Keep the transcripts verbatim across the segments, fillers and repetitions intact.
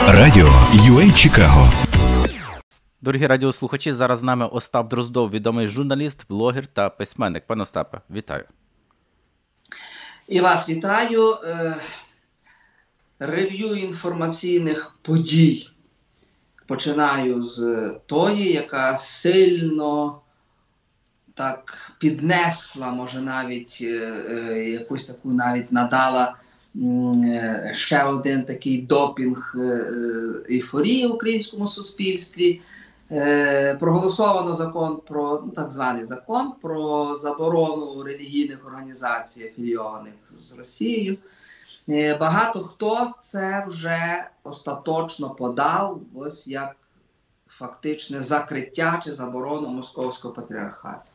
Радіо ю ей Чикаго. Дорогі радіослухачі, зараз з нами Остап Дроздов, відомий журналіст, блогер та письменник. Пане Остапе, вітаю. І вас вітаю. Рев'ю інформаційних подій. Починаю з тої, яка сильно так піднесла, може навіть якусь таку навіть надала ще один такий допінг ейфорії в українському суспільстві. Проголосовано закон про, ну, так званий закон про заборону релігійних організацій, афілійованих з Росією. Багато хто це вже остаточно подав, ось як фактичне закриття чи заборону Московського патріархату.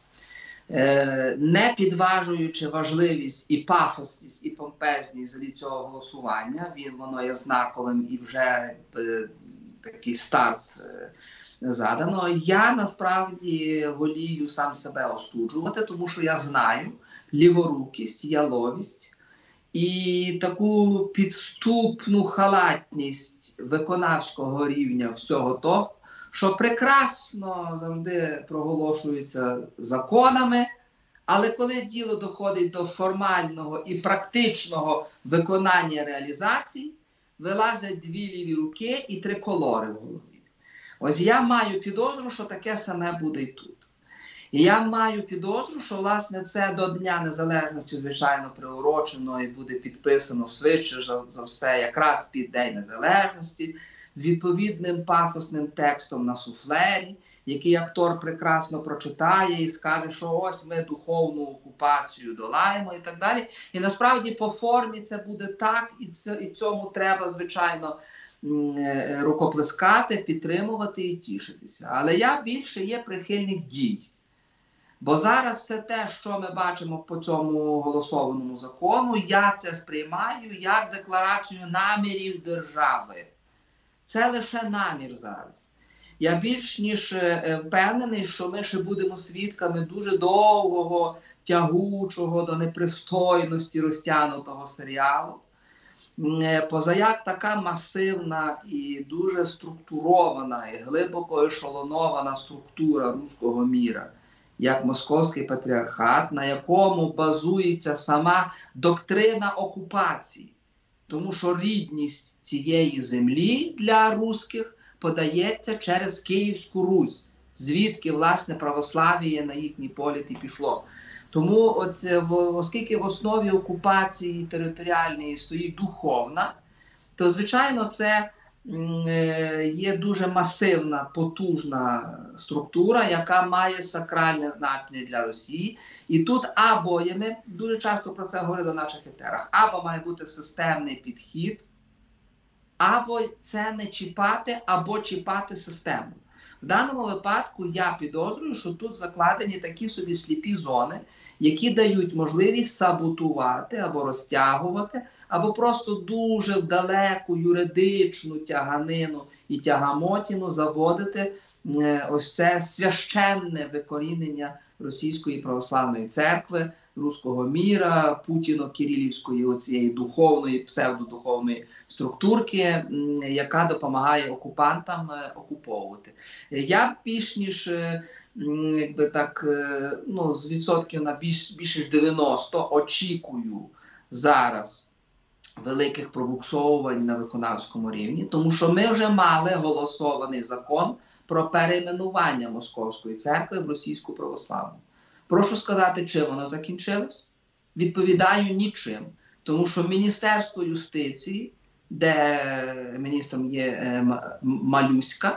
Не підважуючи важливість і пафосність, і помпезність цього голосування, він, воно є знаковим і вже е, такий старт е, задано, я насправді волію сам себе остуджувати, тому що я знаю ліворукість, яловість і таку підступну халатність виконавського рівня всього того, що прекрасно завжди проголошується законами, але коли діло доходить до формального і практичного виконання реалізацій, вилазять дві ліві руки і три колори в голові. Ось я маю підозру, що таке саме буде і тут. І я маю підозру, що, власне, це до Дня Незалежності, звичайно, приурочено і буде підписано швидше за все якраз під День Незалежності, з відповідним пафосним текстом на суфлері, який актор прекрасно прочитає і скаже, що ось ми духовну окупацію долаємо і так далі. І насправді по формі це буде так, і, це, і цьому треба, звичайно, рукоплескати, підтримувати і тішитися. Але я більше є прихильник дій. Бо зараз все те, що ми бачимо по цьому голосованому закону, я це сприймаю як декларацію намірів держави. Це лише намір зараз. Я більш ніж впевнений, що ми ще будемо свідками дуже довгого, тягучого до непристойності розтягнутого серіалу. Позаяк така масивна і дуже структурована і глибоко ешелонована структура руського міра, як Московський патріархат, на якому базується сама доктрина окупації. Тому що рідність цієї землі для русських подається через Київську Русь, звідки, власне, православ'я на їхній політ і пішло. Тому, оце, оскільки в основі окупації територіальної стоїть духовна, то, звичайно, це є дуже масивна, потужна структура, яка має сакральне значення для Росії. І тут або, і ми дуже часто про це говорили в наших етерах, або має бути системний підхід, або це не чіпати, або чіпати систему. В даному випадку я підозрюю, що тут закладені такі собі сліпі зони, які дають можливість саботувати або розтягувати, або просто дуже в далеку юридичну тяганину і тягамотіну заводити е, ось це священне викорінення Російської православної церкви, руського міра, путіно-кирилівської оцієї духовної, псевдодуховної структурки, м, яка допомагає окупантам е, окуповувати. Я більш ніж е, якби так, ну, з відсотків на більш, більше дев'яносто очікую зараз великих пробуксовувань на виконавському рівні, тому що ми вже мали голосований закон про перейменування Московської церкви в Російську православну. Прошу сказати, чим воно закінчилось? Відповідаю, нічим. Тому що Міністерство юстиції, де міністром є Малюська,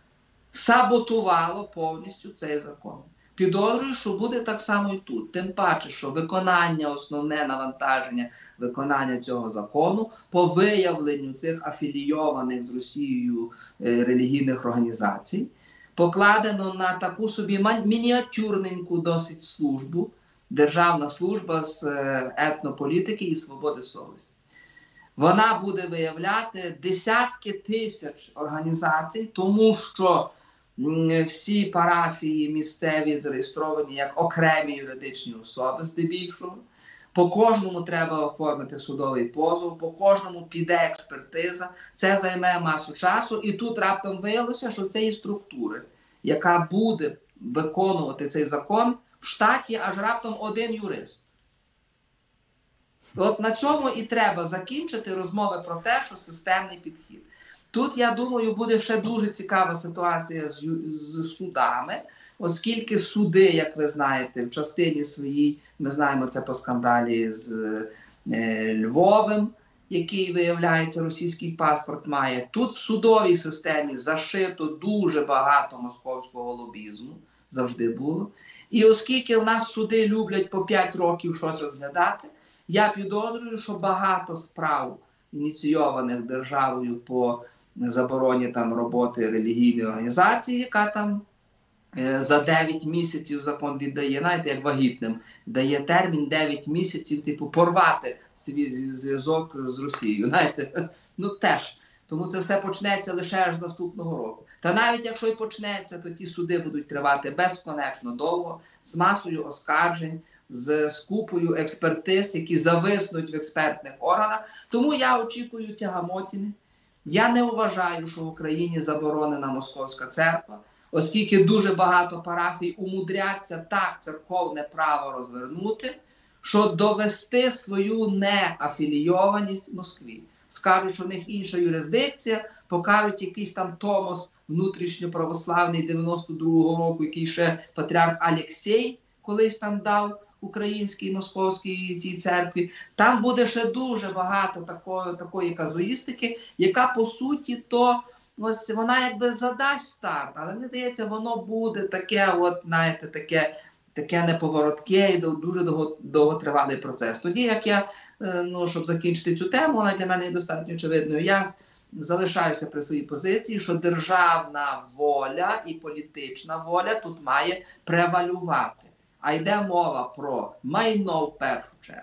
саботувало повністю цей закон. Підозрюю, що буде так само і тут. Тим паче, що виконання, основне навантаження виконання цього закону по виявленню цих афілійованих з Росією е, релігійних організацій покладено на таку собі мініатюрненьку досить службу, Державна служба з е, етнополітики і свободи совісті. Вона буде виявляти десятки тисяч організацій, тому що всі парафії місцеві зареєстровані як окремі юридичні особи здебільшого. По кожному треба оформити судовий позов, по кожному піде експертиза, це займе масу часу. І тут раптом виявилося, що в цієї структури, яка буде виконувати цей закон, в штаті аж раптом один юрист. От на цьому і треба закінчити розмови про те, що системний підхід. Тут, я думаю, буде ще дуже цікава ситуація з, з судами, оскільки суди, як ви знаєте, в частині своїй, ми знаємо це по скандалі з е, Львовом, який, виявляється, російський паспорт має. Тут в судовій системі зашито дуже багато московського лобізму, завжди було. І оскільки в нас суди люблять по п'ять років щось розглядати, я підозрюю, що багато справ, ініційованих державою по забороні там роботи релігійної організації, яка там е, за дев'ять місяців закон віддає, знаєте, як вагітним, дає термін дев'ять місяців, типу, порвати свій зв'язок з Росією, знаєте, ну теж. Тому це все почнеться лише аж з наступного року. Та навіть якщо і почнеться, то ті суди будуть тривати безконечно довго, з масою оскаржень, з, з купою експертиз, які зависнуть в експертних органах. Тому я очікую тягамотіни. Я не вважаю, що в Україні заборонена московська церква, оскільки дуже багато парафій умудряться так церковне право розвернути, що довести свою неафілійованість Москві. Скажуть, що в них інша юрисдикція, покажуть якийсь там Томос внутрішньоправославний дев'яносто другого року, який ще патріарх Алексій колись там дав українській московській цій церкві. Там буде ще дуже багато такої, такої казуїстики, яка по суті то ось вона якби задасть старт, але мені здається, воно буде таке, от знаєте, таке, таке неповоротке і дуже довго, довготривалий процес. Тоді, як я, ну, щоб закінчити цю тему, вона для мене є достатньо очевидною, я залишаюся при своїй позиції, що державна воля і політична воля тут має превалювати. А йде мова про майно в першу чергу,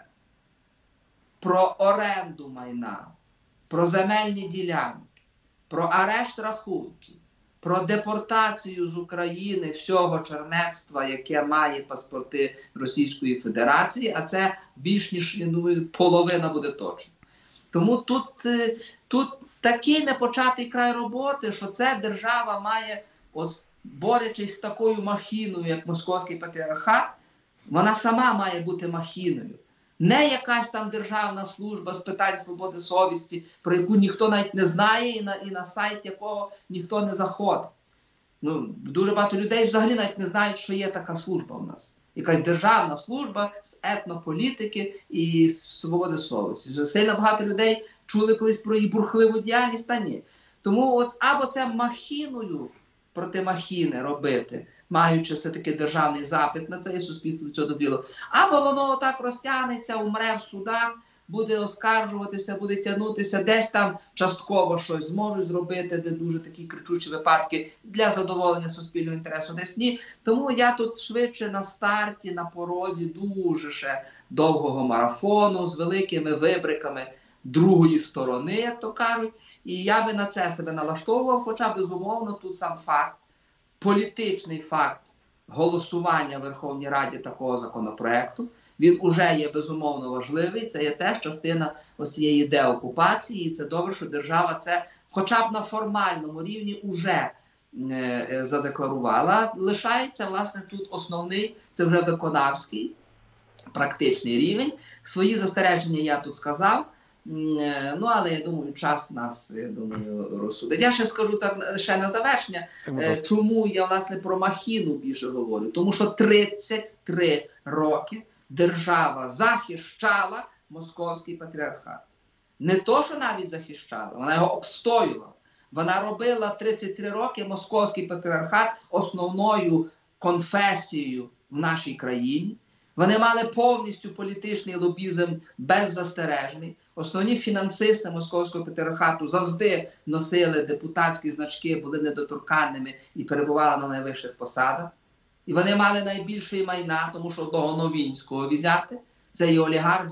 про оренду майна, про земельні ділянки, про арешт рахунків, про депортацію з України всього чернецтва, яке має паспорти Російської Федерації, а це більш ніж, я думаю, половина буде точно. Тому тут, тут такий непочатий край роботи, що це держава має, ось, борючись з такою махіною, як Московський патріархат, вона сама має бути махіною. Не якась там державна служба з питань свободи совісті, про яку ніхто навіть не знає і на, і на сайт якого ніхто не заходить. Ну, дуже багато людей взагалі навіть не знають, що є така служба в нас. Якась державна служба з етнополітики і з свободи совісті. Сильно багато людей чули колись про її бурхливу діяльність, та ні. Тому от або це махіною проти махіни робити, маючи все-таки державний запит на це, і суспільство до цього доділо. Або воно отак розтягнеться, умре в судах, буде оскаржуватися, буде тягнутися, десь там частково щось зможуть зробити, де дуже такі кричучі випадки для задоволення суспільного інтересу, десь ні. Тому я тут швидше на старті, на порозі дуже ще довгого марафону з великими вибриками другої сторони, як то кажуть. І я би на це себе налаштовував, хоча, безумовно, тут сам факт, політичний факт голосування в Верховній Раді такого законопроекту, він уже є безумовно важливий, це є теж частина ось цієї деокупації, і це добре, що держава це хоча б на формальному рівні уже е, задекларувала. Лишається, власне, тут основний, це вже виконавський, практичний рівень. Свої застереження я тут сказав. Ну, але я думаю, час нас, я думаю, розсудить. Я ще скажу так, ще на завершення, чому я, власне, про махіну більше говорю. Тому що тридцять три роки держава захищала московський патріархат. Не то, що навіть захищала, вона його обстоювала. Вона робила тридцять три роки московський патріархат основною конфесією в нашій країні. Вони мали повністю політичний лобізм беззастережний. Основні фінансисти Московського патріархату завжди носили депутатські значки, були недоторканними і перебували на найвищих посадах. І вони мали найбільший майна, тому що одного Новінського взяти, це є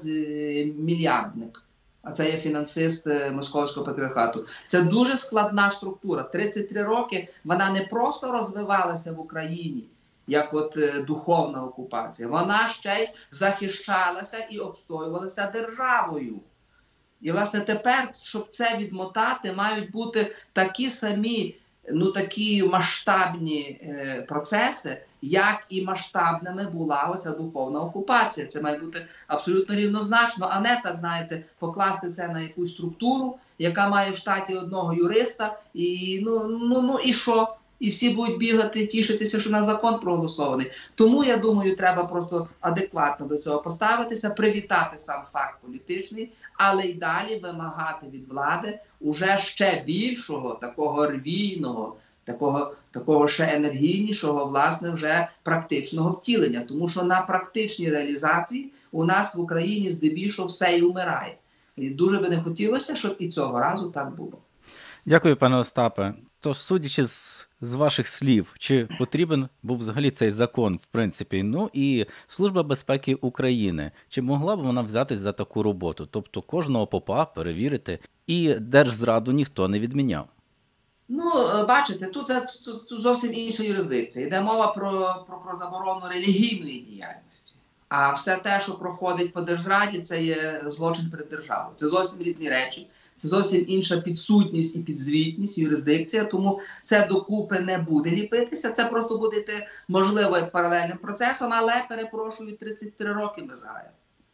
олігарх-мільярдник, а це є фінансист Московського патріархату. Це дуже складна структура. тридцять три роки вона не просто розвивалася в Україні як от е, духовна окупація. Вона ще й захищалася і обстоювалася державою. І, власне, тепер, щоб це відмотати, мають бути такі самі, ну, такі масштабні е, процеси, як і масштабними була оця духовна окупація. Це має бути абсолютно рівнозначно, а не, так, знаєте, покласти це на якусь структуру, яка має в штаті одного юриста, і ну, ну, ну і що? І всі будуть бігати, тішитися, що на закон проголосований. Тому, я думаю, треба просто адекватно до цього поставитися, привітати сам факт політичний, але й далі вимагати від влади уже ще більшого, такого рвійного, такого, такого ще енергійнішого, власне, вже практичного втілення. Тому що на практичній реалізації у нас в Україні здебільшого все і вмирає. І дуже би не хотілося, щоб і цього разу так було. Дякую, пане Остапе. Тож, судячи з, з ваших слів, чи потрібен був взагалі цей закон, в принципі, ну і Служба безпеки України, чи могла б вона взятись за таку роботу? Тобто кожного попа перевірити, і держзраду ніхто не відміняв. Ну, бачите, тут, це, тут, тут зовсім інша юрисдикція. Йде мова про, про, про заборону релігійної діяльності. А все те, що проходить по держзраді, це є злочин перед державою. Це зовсім різні речі. Це зовсім інша підсутність і підзвітність, юрисдикція, тому це докупи не буде ліпитися, це просто буде йти, можливо, як паралельним процесом, але, перепрошую, тридцять три роки ми згаємо.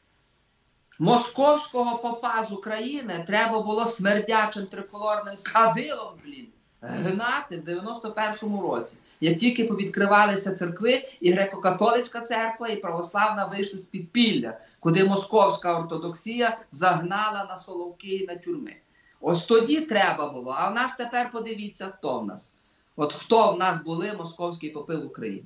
Московського попа з України треба було смердячим триколорним кадилом, блін, гнати в дев'яносто першому році. Як тільки повідкривалися церкви, і греко-католицька церква, і православна вийшли з підпілля, куди московська ортодоксія загнала на соловки і на тюрми. Ось тоді треба було. А в нас тепер подивіться, хто в нас. От хто в нас були московські попи в Україні.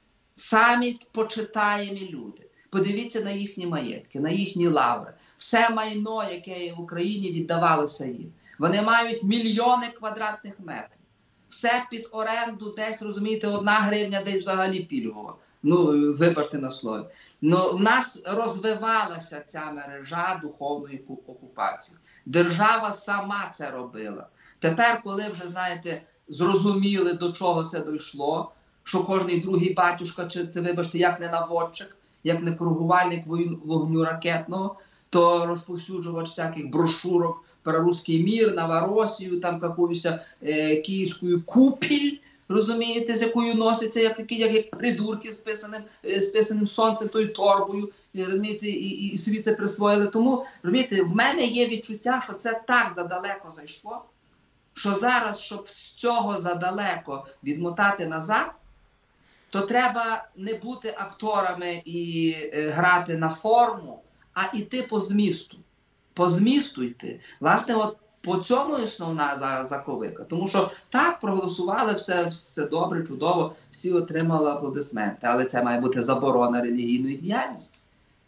Самі почитаємі люди. Подивіться на їхні маєтки, на їхні лаври. Все майно, яке в Україні віддавалося їм. Вони мають мільйони квадратних метрів. Все під оренду, десь, розумієте, одна гривня, десь взагалі пільгова. Ну, вибачте на слові. Ну, в нас розвивалася ця мережа духовної окупації. Держава сама це робила. Тепер, коли вже, знаєте, зрозуміли, до чого це дійшло, що кожний другий батюшка, чи це, вибачте, як не наводчик, як не коригувальник вогню ракетного, то розповсюджувач всяких брошурок про русський мір, Новоросію, там якусь е, київську купіль, розумієте, з якою носиться, як такі, як, як придурки з писаним, е, з писаним сонцем, тою торбою, і, розумієте, і, і, і собі це присвоїли. Тому, розумієте, в мене є відчуття, що це так задалеко зайшло, що зараз, щоб з цього задалеко відмотати назад, то треба не бути акторами і е, грати на форму, а йти по змісту. По змісту йти. Власне, от по цьому основна зараз заковика. Тому що так, проголосували, все, все добре, чудово, всі отримали аплодисменти. Але це має бути заборона релігійної діяльності.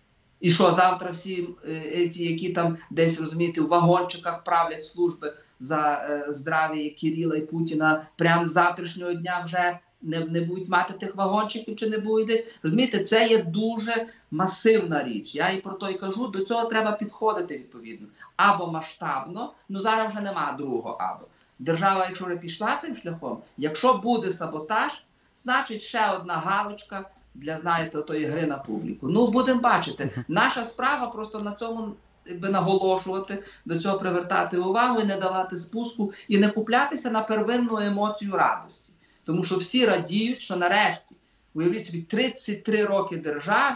І що, завтра всі е, ті, які там десь, розумієте, в вагончиках правлять служби за е, здрав'я Кирила і Путіна, прямо з завтрашнього дня вже Не, не будуть мати тих вагончиків, чи не будуть. Розумієте, це є дуже масивна річ. Я і про то й кажу, до цього треба підходити відповідно. Або масштабно, ну зараз вже нема другого або. Держава, якщо вже пішла цим шляхом, якщо буде саботаж, значить ще одна галочка для, знаєте, тої гри на публіку. Ну, будемо бачити. Наша справа просто на цьому би наголошувати, до цього привертати увагу і не давати спуску, і не куплятися на первинну емоцію радості. Тому що всі радіють, що нарешті, уявіть собі, тридцять три роки державі,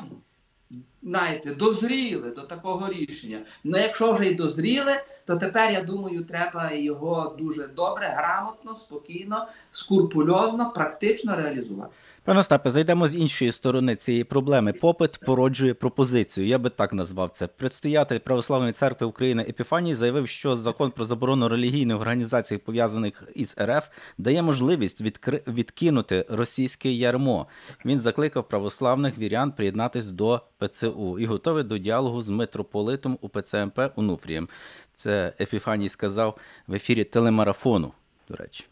знаєте, дозріли до такого рішення. Ну, якщо вже й дозріли, то тепер, я думаю, треба його дуже добре, грамотно, спокійно, скрупульозно, практично реалізувати. Пане Остапе, зайдемо з іншої сторони цієї проблеми. Попит породжує пропозицію. Я би так назвав це. Предстоятель Православної церкви України Епіфаній заявив, що закон про заборону релігійних організацій, пов'язаних із РФ, дає можливість відкри... відкинути російське ярмо. Він закликав православних вірян приєднатись до ПЦУ і готовий до діалогу з митрополитом УПЦ МП Онуфрієм. Це Епіфаній сказав в ефірі телемарафону, до речі.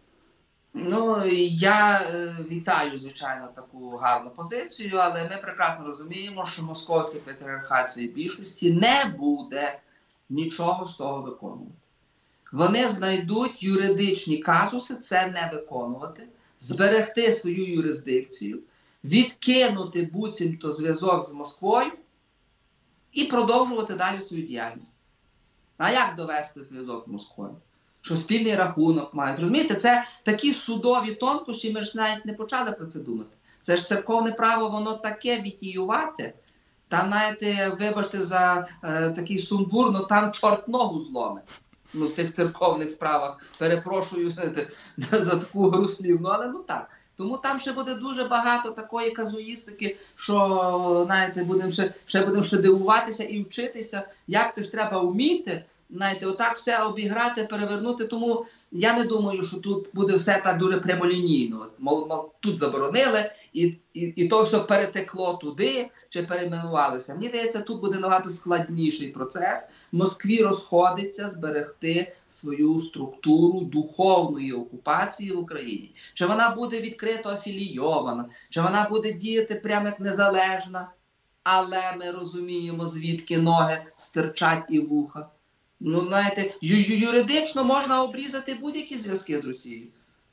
Ну, я е, вітаю, звичайно, таку гарну позицію, але ми прекрасно розуміємо, що московський патріархат своєї більшості не буде нічого з того виконувати. Вони знайдуть юридичні казуси це не виконувати, зберегти свою юрисдикцію, відкинути буцімто зв'язок з Москвою і продовжувати далі свою діяльність. А як довести зв'язок з Москвою? Що спільний рахунок мають. Розумієте, це такі судові тонкощі, ми ж навіть не почали про це думати. Це ж церковне право, воно таке вітіювати. Там, знаєте, вибачте за е, такий сумбур, ну там чорт ногу зломить. Ну, в тих церковних справах. Перепрошую знаєте, за таку гру слів, ну але ну так. Тому там ще буде дуже багато такої казуїстики, що, знаєте, будемо ще, ще будемо ще дивуватися і вчитися, як це ж треба вміти, знаєте, отак все обіграти, перевернути. Тому я не думаю, що тут буде все так дуже прямолінійно. Мол, мол, тут заборонили, і, і, і то все перетекло туди, чи перейменувалося. Мені здається, тут буде набагато складніший процес. Москві розходиться зберегти свою структуру духовної окупації в Україні. Чи вона буде відкрито афілійована, чи вона буде діяти прямо як незалежна, але ми розуміємо, звідки ноги стирчать і вуха. Ну, знаєте, ю- юридично можна обрізати будь-які зв'язки з Росією.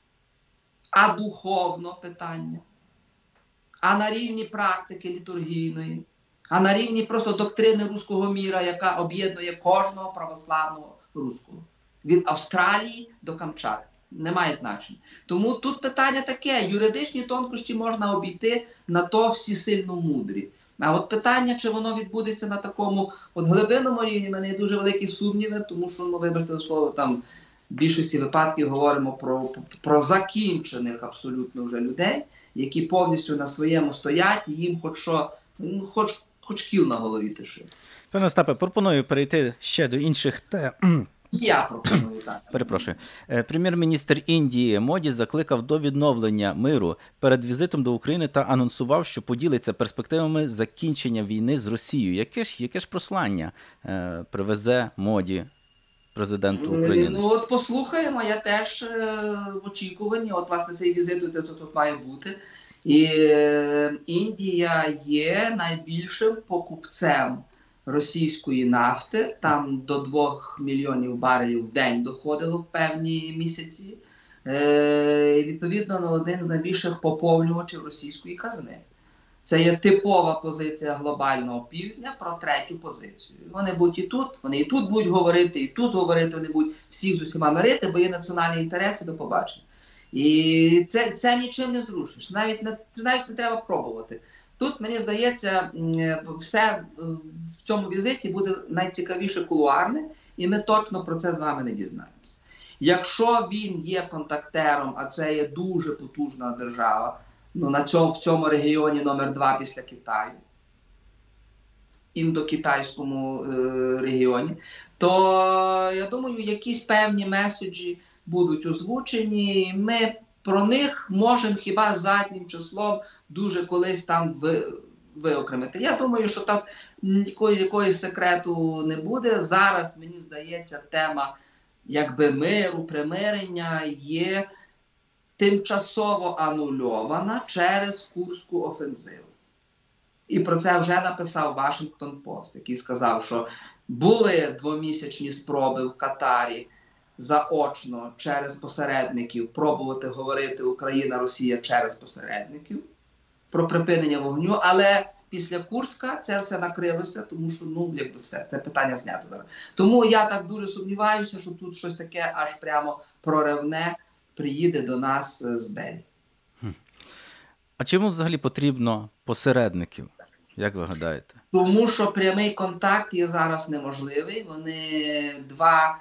А духовно питання? А на рівні практики літургійної? А на рівні просто доктрини руського міра, яка об'єднує кожного православного руського? Від Австралії до Камчатки. Немає значення. Тому тут питання таке, юридичні тонкощі можна обійти, на то всі сильно мудрі. А от питання, чи воно відбудеться на такому от глибинному рівні, в мене є дуже великі сумніви, тому що, ну, вибачте за слово, там в більшості випадків говоримо про, про закінчених абсолютно вже людей, які повністю на своєму стоять, і їм хоч що, ну, хоч, хоч кіл на голові тишить. Пане Остапе, пропоную перейти ще до інших тем. Я пропоную, так. Перепрошую. Прем'єр-міністр Індії Моді закликав до відновлення миру перед візитом до України та анонсував, що поділиться перспективами закінчення війни з Росією. Яке ж, яке ж послання е, привезе Моді президенту України? Ну от послухаємо, я теж е, в очікуванні, от власне цей візит тут, тут має бути. І е, Індія є найбільшим покупцем російської нафти, там до двох мільйонів барелів в день доходило в певні місяці. Е, відповідно, на один з найбільших поповнювачів російської казни. Це є типова позиція глобального півдня про третю позицію. Вони будуть і тут, вони і тут будуть говорити, і тут говорити, вони будуть всіх з усіма мирити, бо є національні інтереси, до побачення. І це, це нічим не зрушиш, навіть не, це навіть не треба пробувати. Тут, мені здається, все в цьому візиті буде найцікавіше кулуарне, і ми точно про це з вами не дізнаємося. Якщо він є контактером, а це є дуже потужна держава, ну, на цьому, в цьому регіоні номер два після Китаю, індокитайському е, регіоні, то, я думаю, якісь певні меседжі будуть озвучені, ми про них можемо хіба заднім числом дуже колись там ви, виокремити. Я думаю, що там якої, якоїсь секрету не буде. Зараз, мені здається, тема якби миру, примирення є тимчасово анульована через Курську офензиву. І про це вже написав Вашингтон Пост, який сказав, що були двомісячні спроби в Катарі заочно через посередників пробувати говорити Україна-Росія через посередників про припинення вогню, але після Курська це все накрилося, тому що, ну, якби все, це питання знято зараз. Тому я так дуже сумніваюся, що тут щось таке аж прямо проривне приїде до нас з Делі. А чому взагалі потрібно посередників, як ви гадаєте? Тому що прямий контакт є зараз неможливий. Вони два,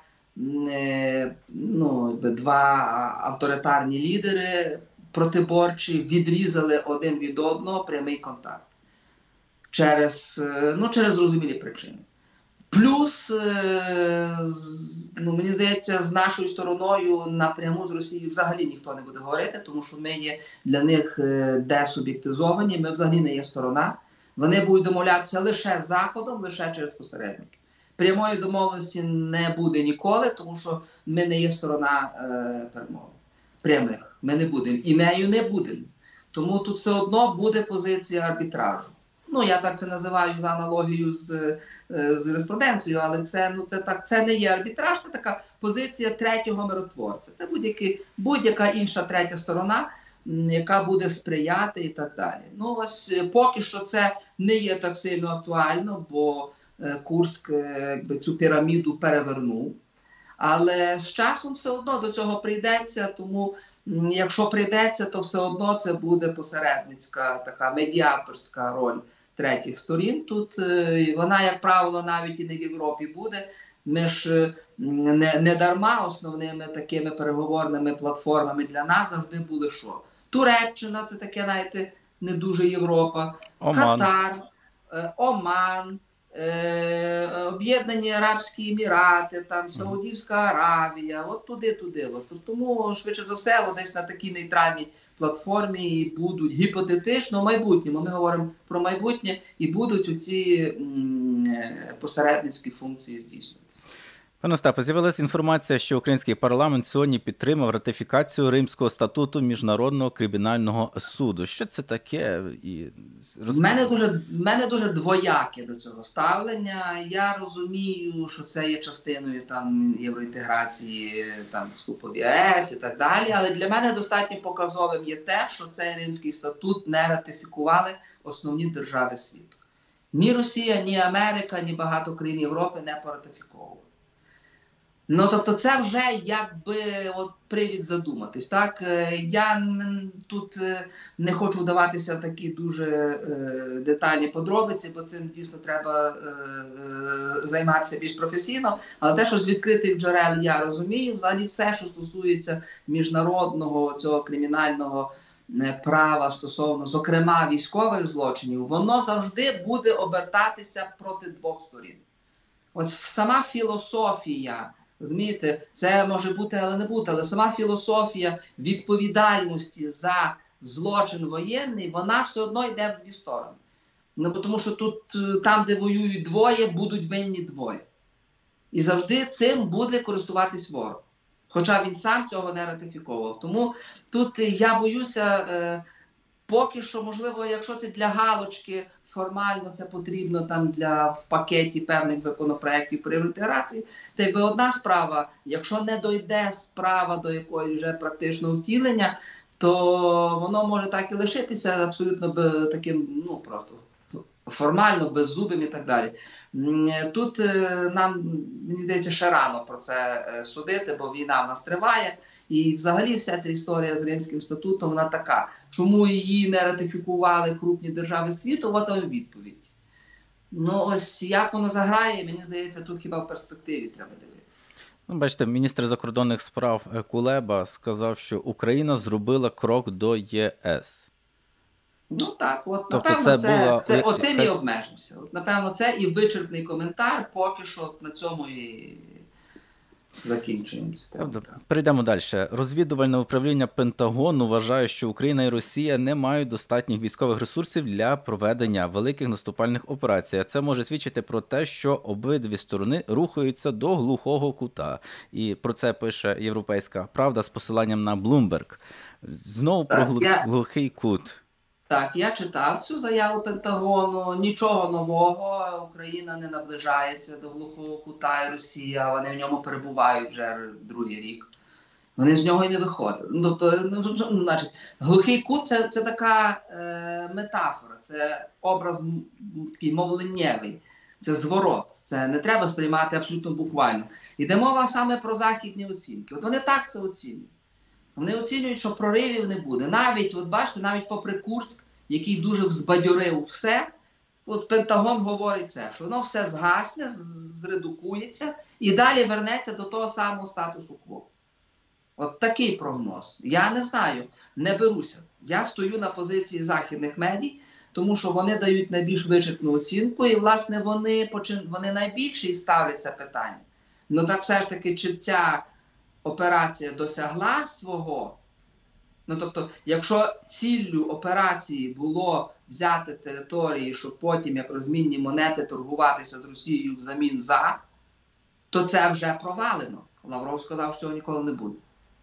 ну, два авторитарні лідери протиборчі відрізали один від одного прямий контакт. Через, ну, через зрозумілі причини. Плюс, ну, мені здається, з нашою стороною напряму з Росією взагалі ніхто не буде говорити, тому що ми є для них десуб'єктизовані, ми взагалі не є сторона. Вони будуть домовлятися лише з Заходом, лише через посередників. Прямої домовленості не буде ніколи, тому що ми не є сторона е, перемови. Прямих. Ми не будемо. І нею не будемо. Тому тут все одно буде позиція арбітражу. Ну, я так це називаю за аналогією з, з юриспруденцією, але це, ну, це, так, це не є арбітраж, це така позиція третього миротворця. Це будь-яка будь-яка інша третя сторона яка буде сприяти і так далі. Ну ось поки що це не є так сильно актуально, бо Курськ якби, цю піраміду перевернув. Але з часом все одно до цього прийдеться, тому якщо прийдеться, то все одно це буде посередницька, така медіаторська роль третіх сторін. Тут вона, як правило, навіть і не в Європі буде. Ми ж не, не дарма основними такими переговорними платформами для нас завжди були що? Туреччина, це таке, знаєте, не дуже Європа, Оман. Катар, Оман, Об'єднані Арабські Емірати, там, Саудівська Аравія, от туди-туди. От. Тому, швидше за все, вони десь на такій нейтральній платформі і будуть гіпотетично в майбутньому. Ми говоримо про майбутнє і будуть оці посередницькі функції здійснюватися. Пане Остапе, з'явилася інформація, що український парламент сьогодні підтримав ратифікацію Римського статуту Міжнародного кримінального суду. Що це таке? І в мене дуже, в мене дуже двояке до цього ставлення. Я розумію, що це є частиною там євроінтеграції, там вступу в ЄС і так далі, але для мене достатньо показовим є те, що цей Римський статут не ратифікували основні держави світу. Ні Росія, ні Америка, ні багато країн Європи не поратифіковували. Ну, тобто це вже якби от привід задуматись, так? Я тут не хочу вдаватися в такі дуже е, детальні подробиці, бо цим дійсно треба е, е, займатися більш професійно, але те, що з відкритих джерел я розумію, взагалі все, що стосується міжнародного цього кримінального права стосовно, зокрема, військових злочинів, воно завжди буде обертатися проти двох сторін. Ось сама філософія, розумієте, це може бути, але не бути, але сама філософія відповідальності за злочин воєнний, вона все одно йде в дві сторони. Ну, тому що тут, там, де воюють двоє, будуть винні двоє. І завжди цим буде користуватись ворог. Хоча він сам цього не ратифіковував. Тому тут я боюся, е, поки що, можливо, якщо це для галочки, формально це потрібно там для в пакеті певних законопроєктів при інтеграції, то якби одна справа, якщо не дойде справа до якої вже практичного втілення, то воно може так і лишитися абсолютно таким, ну, просто формально, беззубим і так далі. Тут нам, мені здається, ще рано про це судити, бо війна в нас триває. І взагалі вся ця історія з Римським статутом, вона така. Чому її не ратифікували крупні держави світу? От вам відповідь. Ну ось як воно заграє, мені здається, тут хіба в перспективі треба дивитися. Ну, бачите, міністр закордонних справ Кулеба сказав, що Україна зробила крок до ЄС. Ну так, от, тобто напевно, це, це, була... це от тим якась... і обмежимося. От, напевно, це і вичерпний коментар, поки що на цьому і закінчуємо. Перейдемо далі. Розвідувальне управління Пентагону вважає, що Україна і Росія не мають достатніх військових ресурсів для проведення великих наступальних операцій. Це може свідчити про те, що обидві сторони рухаються до глухого кута. І про це пише Європейська Правда з посиланням на Bloomberg. Знову про так, я... глухий кут. Так, я читав цю заяву Пентагону, нічого нового, Україна не наближається до глухого кута і Росія, вони в ньому перебувають вже другий рік. Вони з нього і не виходять. Ну, тобто, ну, значить, глухий кут це, це така е, метафора, це образ такий мовленнєвий, це зворот, це не треба сприймати абсолютно буквально. Іде мова саме про західні оцінки. От вони так це оцінюють. Вони оцінюють, що проривів не буде. Навіть, от бачите, навіть попри Курськ, який дуже взбадьорив все, от Пентагон говорить це, що воно все згасне, зредукується і далі вернеться до того самого статусу кво. От такий прогноз. Я не знаю, не беруся. Я стою на позиції західних медій, тому що вони дають найбільш вичерпну оцінку і, власне, вони, вони найбільше і ставлять це питання. Ну так все ж таки, чи ця операція досягла свого, ну тобто, якщо ціллю операції було взяти території, щоб потім, як розмінні монети, торгуватися з Росією взамін за, то це вже провалено. Лавров сказав, що цього ніколи не буде.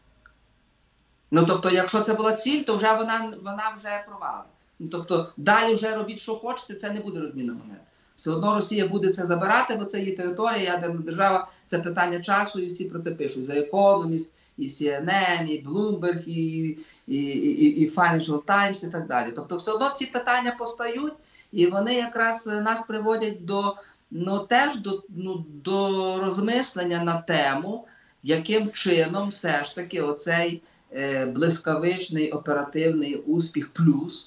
Ну тобто, якщо це була ціль, то вже вона, вона вже провалена. Ну тобто, далі вже робіть, що хочете, це не буде розмінна монета. Все одно Росія буде це забирати, бо це її територія, ядерна держава, це питання часу, і всі про це пишуть. За Economist і Сі Ен Ен, і Bloomberg, і, і, і, і Financial Times і так далі. Тобто все одно ці питання постають, і вони якраз нас приводять до, ну, теж до, ну, до розмислення на тему, яким чином все ж таки оцей е, блискавичний оперативний успіх плюс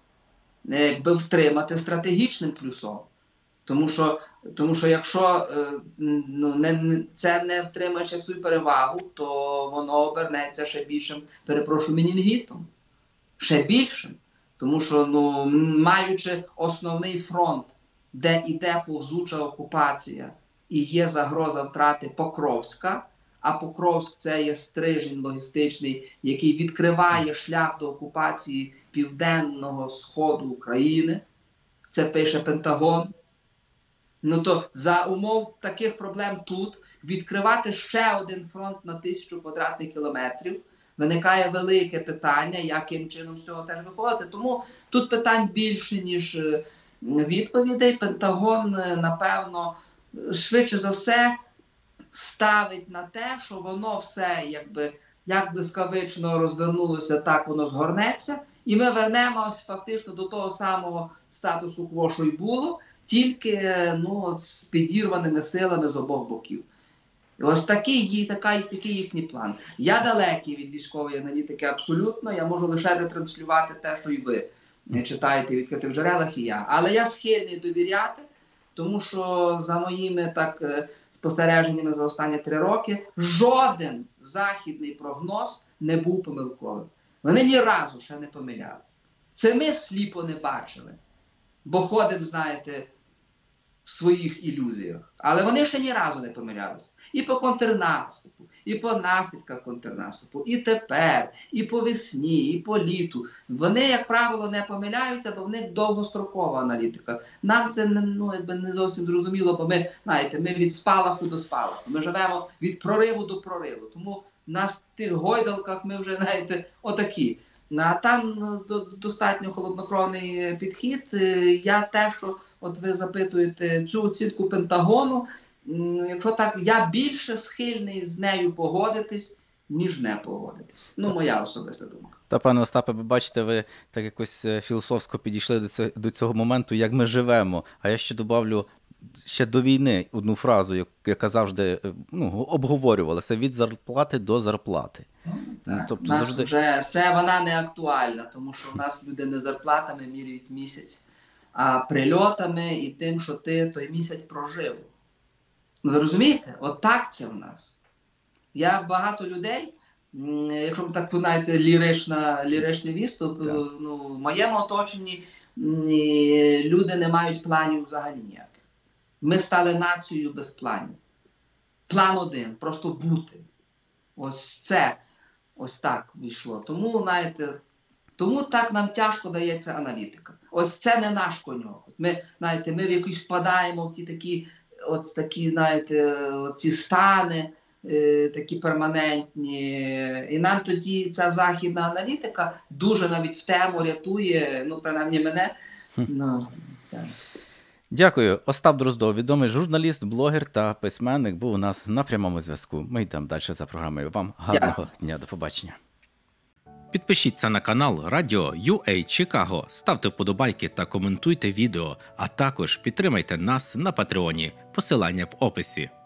е, би втримати стратегічним плюсом. Тому що, тому що якщо е, ну, не, це не втримаєш як свою перевагу, то воно обернеться ще більшим, перепрошую, менінгітом. Ще більшим. Тому що, ну, маючи основний фронт, де іде повзуча окупація і є загроза втрати Покровська, а Покровськ – це є стрижень логістичний, який відкриває шлях до окупації південного сходу України, це пише Пентагон. Ну то за умов таких проблем тут відкривати ще один фронт на тисячу квадратних кілометрів виникає велике питання, яким чином з цього теж виходити. Тому тут питань більше, ніж відповідей. Пентагон, напевно, швидше за все ставить на те, що воно все, якби, як блискавично розвернулося, так воно згорнеться. І ми вернемось фактично до того самого статусу кво, що й було, тільки, ну, з підірваними силами з обох боків. І ось такий, така, такий їхній план. Я далекий від військової аналітики абсолютно, я можу лише ретранслювати те, що і ви читаєте в відкритих джерелах, і я. Але я схильний довіряти, тому що за моїми так спостереженнями за останні три роки жоден західний прогноз не був помилковим. Вони ні разу ще не помилялися. Це ми сліпо не бачили, бо ходимо, знаєте, в своїх ілюзіях. Але вони ще ні разу не помилялися. І по контрнаступу, і по наслідках контрнаступу, і тепер, і по весні, і по літу. Вони, як правило, не помиляються, бо в них довгострокова аналітика. Нам це не, ну, якби не зовсім зрозуміло, бо ми, знаєте, ми від спалаху до спалаху. Ми живемо від прориву до прориву. Тому на тих гойдалках ми вже, знаєте, отакі. А там ну, достатньо холоднокровний підхід. Я те, що от ви запитуєте цю оцінку Пентагону, якщо так, я більше схильний з нею погодитись, ніж не погодитись. Ну, моя особиста думка. Та, пане Остапе, ви бачите, ви так якось філософсько підійшли до цього, до цього моменту, як ми живемо. А я ще добавлю ще до війни одну фразу, яка завжди, ну, обговорювалася: від зарплати до зарплати. Так, тобто, нас завжди... вже, це вона не актуальна, тому що в нас люди не зарплатами міряють місяць, а прильотами і тим, що ти той місяць прожив. Ви розумієте? От так це в нас. Я багато людей, якщо ви так знаєте, лірична, ліричний відступ, ну, в моєму оточенні люди не мають планів взагалі ніяких. Ми стали нацією без планів. План один – просто бути. Ось це, ось так вийшло. Тому, знаєте, тому так нам тяжко дається аналітика. Ось це не наш коньок. Ми, знаєте, ми в якісь впадаємо в ті такі, от такі, знаєте, ці стани, е, такі перманентні. І нам тоді ця західна аналітика дуже навіть в тему рятує, ну, принаймні мене. Ну, так. Дякую. Остап Дроздов, відомий журналіст, блогер та письменник, був у нас на прямому зв'язку. Ми йдемо далі за програмою. Вам гарного Дякую. Дня. До побачення. Підпишіться на канал Радіо ю ей Чикаго, ставте вподобайки та коментуйте відео, а також підтримайте нас на Патреоні. Посилання в описі.